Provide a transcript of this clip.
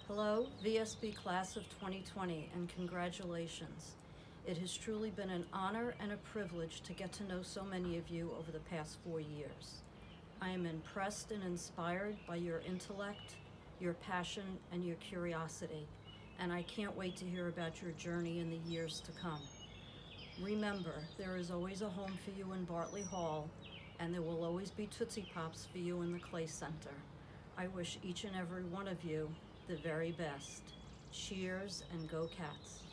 Hello, VSB Class of 2020, and congratulations. It has truly been an honor and a privilege to get to know so many of you over the past 4 years. I am impressed and inspired by your intellect, your passion, and your curiosity, and I can't wait to hear about your journey in the years to come. Remember, there is always a home for you in Bartley Hall, and there will always be Tootsie Pops for you in the Clay Center. I wish each and every one of you the very best. Cheers and go Cats.